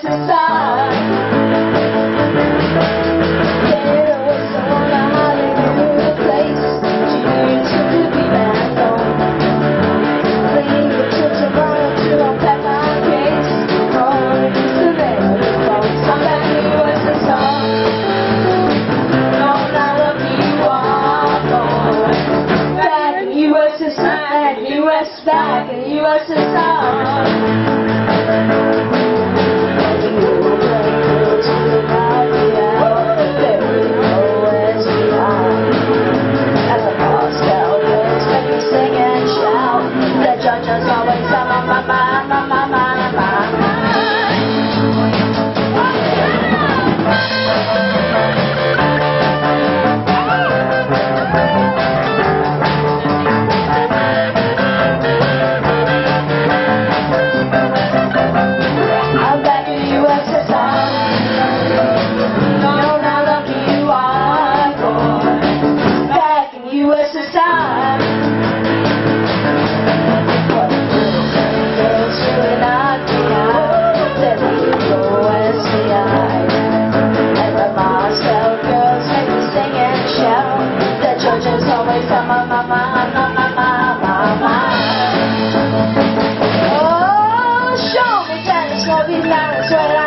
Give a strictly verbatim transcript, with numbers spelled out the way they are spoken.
S S R. There was someone I knew the place she used to be back home. Leave it till tomorrow to unpack my case. Oh, it's the very phone. I'm back in U S S R. No, not a few are born. Back in U S S R. Back in U S, back in U S S R. U S S R. Girls really knock me out. Let me go and see I. And the Moscow girls make me sing and shout. The children's always on my mama, mama, mama, mama. Oh, show me that it's gonna be nice when I